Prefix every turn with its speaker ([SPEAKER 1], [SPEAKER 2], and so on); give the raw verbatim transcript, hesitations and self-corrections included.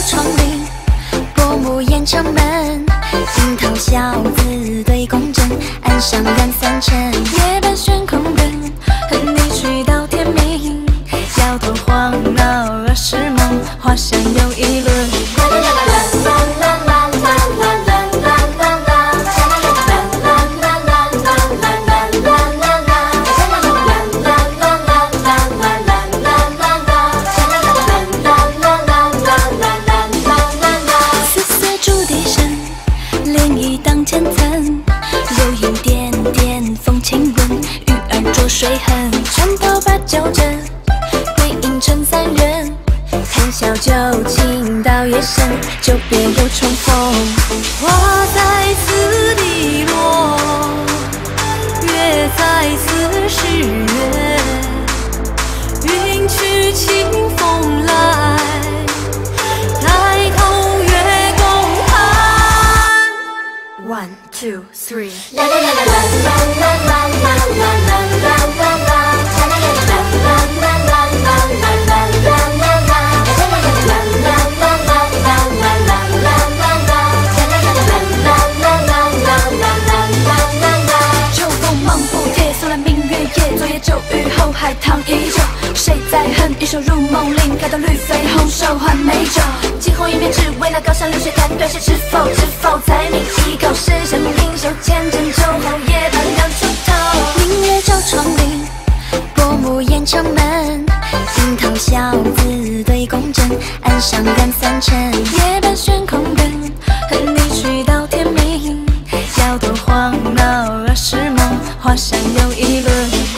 [SPEAKER 1] 窗棂，薄暮掩城门，樱桃小子对宫针，岸上染三尘，夜半悬空灯，和你去到天明，摇头晃脑儿时梦，花香又一轮。 千层，柔影点点风轻吻，鱼儿捉水痕，船头把酒斟，鬼影成三人，谈笑就寝到夜深，就别又重逢。花在此地落，月在此时圆，云去清风来。 One, two, three. La la la la la la la la la la la la la la. La la la la la la la la la la la la la. La la la la la la la la la la la la la. La la la la la la la la la la la. 秋风忙不迭，苏兰明月夜，昨夜骤雨后海棠依旧。谁在哼一首入梦铃？看到绿肥红瘦换美酒。惊鸿一瞥，只为那高山流水弹断线，是否知否才泯一口诗神灵秀，千针酒后夜半两出头。明月照窗棂，薄暮掩城门，樱桃小子对宫针，岸上染三尘，夜半悬空灯，和你去到天明，摇头晃脑儿时梦，花香又一轮。